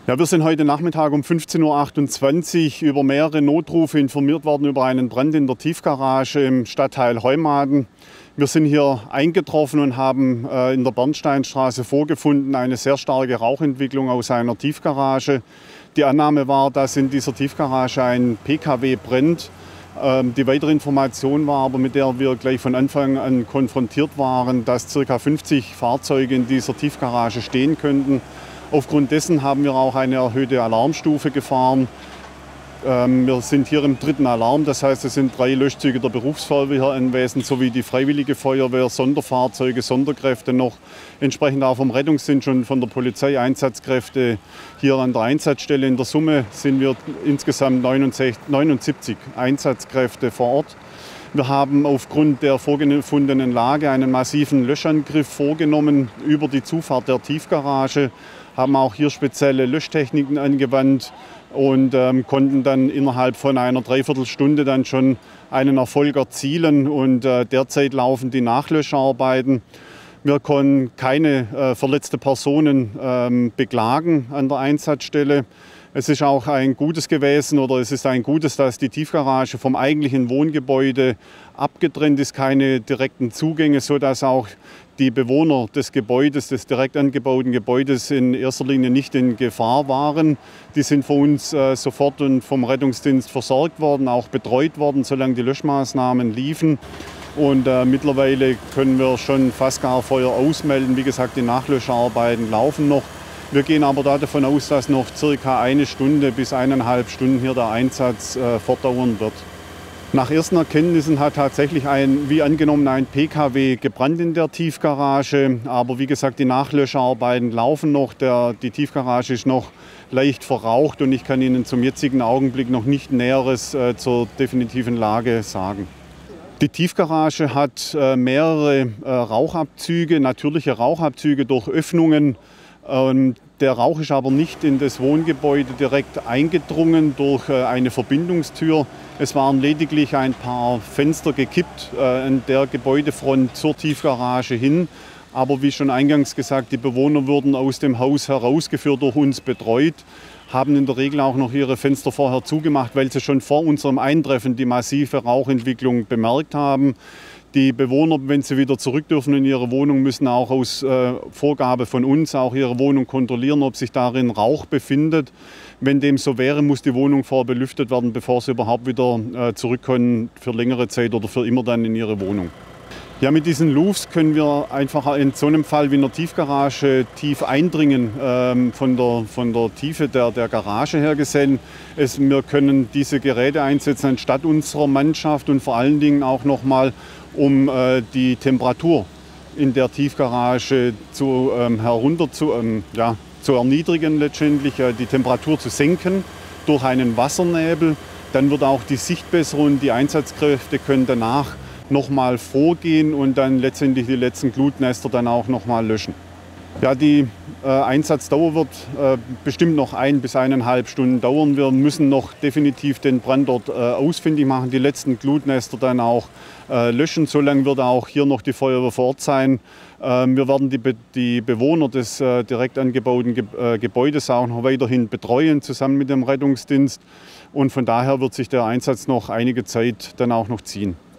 Ja, wir sind heute Nachmittag um 15:28 Uhr über mehrere Notrufe informiert worden über einen Brand in der Tiefgarage im Stadtteil Heumaden. Wir sind hier eingetroffen und haben in der Bernsteinstraße vorgefunden eine sehr starke Rauchentwicklung aus einer Tiefgarage. Die Annahme war, dass in dieser Tiefgarage ein Pkw brennt. Die weitere Information war aber, mit der wir gleich von Anfang an konfrontiert waren, dass ca. 50 Fahrzeuge in dieser Tiefgarage stehen könnten. Aufgrund dessen haben wir auch eine erhöhte Alarmstufe gefahren. Wir sind hier im 3. Alarm, das heißt, es sind 3 Löschzüge der Berufsfeuerwehr hier anwesend, sowie die Freiwillige Feuerwehr, Sonderfahrzeuge, Sonderkräfte noch, entsprechend auch vom Rettungsdienst und von der Polizei Einsatzkräfte hier an der Einsatzstelle. In der Summe sind wir insgesamt 79 Einsatzkräfte vor Ort. Wir haben aufgrund der vorgefundenen Lage einen massiven Löschangriff vorgenommen über die Zufahrt der Tiefgarage, haben auch hier spezielle Löschtechniken angewandt und konnten dann innerhalb von einer Dreiviertelstunde dann schon einen Erfolg erzielen. Und derzeit laufen die Nachlöscharbeiten. Wir konnten keine verletzte Personen beklagen an der Einsatzstelle. Es ist auch ein Gutes gewesen, oder es ist ein Gutes, dass die Tiefgarage vom eigentlichen Wohngebäude abgetrennt ist, keine direkten Zugänge, sodass auch die Bewohner des Gebäudes, des direkt angebauten Gebäudes in erster Linie nicht in Gefahr waren. Die sind von uns sofort und vom Rettungsdienst versorgt worden, auch betreut worden, solange die Löschmaßnahmen liefen. Und mittlerweile können wir schon fast gar Feuer ausmelden. Wie gesagt, die Nachlöscharbeiten laufen noch. Wir gehen aber davon aus, dass noch circa 1 Stunde bis 1,5 Stunden hier der Einsatz fortdauern wird. Nach ersten Erkenntnissen hat tatsächlich wie angenommen ein Pkw gebrannt in der Tiefgarage. Aber wie gesagt, die Nachlöscharbeiten laufen noch. Die Tiefgarage ist noch leicht verraucht und ich kann Ihnen zum jetzigen Augenblick noch nicht Näheres zur definitiven Lage sagen. Die Tiefgarage hat mehrere Rauchabzüge, natürliche Rauchabzüge durch Öffnungen. Der Rauch ist aber nicht in das Wohngebäude direkt eingedrungen durch eine Verbindungstür. Es waren lediglich ein paar Fenster gekippt an der Gebäudefront zur Tiefgarage hin. Aber wie schon eingangs gesagt, die Bewohner wurden aus dem Haus herausgeführt, durch uns betreut, haben in der Regel auch noch ihre Fenster vorher zugemacht, weil sie schon vor unserem Eintreffen die massive Rauchentwicklung bemerkt haben. Die Bewohner, wenn sie wieder zurück dürfen in ihre Wohnung, müssen auch aus Vorgabe von uns auch ihre Wohnung kontrollieren, ob sich darin Rauch befindet. Wenn dem so wäre, muss die Wohnung vorher belüftet werden, bevor sie überhaupt wieder zurück können für längere Zeit oder für immer dann in ihre Wohnung. Ja, mit diesen Lufts können wir einfach in so einem Fall wie in der Tiefgarage tief eindringen, von der Tiefe der Garage her gesehen. Wir können diese Geräte einsetzen anstatt unserer Mannschaft und vor allen Dingen auch nochmal, um die Temperatur in der Tiefgarage zu erniedrigen, letztendlich die Temperatur zu senken durch einen Wassernebel. Dann wird auch die Sicht besser und die Einsatzkräfte können danach nochmal vorgehen und dann letztendlich die letzten Glutnester dann auch nochmal löschen. Ja, die Einsatzdauer wird bestimmt noch 1 bis 1,5 Stunden dauern. Wir müssen noch definitiv den Brandort ausfindig machen, die letzten Glutnester dann auch löschen. Solange wird auch hier noch die Feuerwehr vor Ort sein. Wir werden die Bewohner des direkt angebauten Gebäudes auch noch weiterhin betreuen, zusammen mit dem Rettungsdienst. Und von daher wird sich der Einsatz noch einige Zeit dann auch noch ziehen.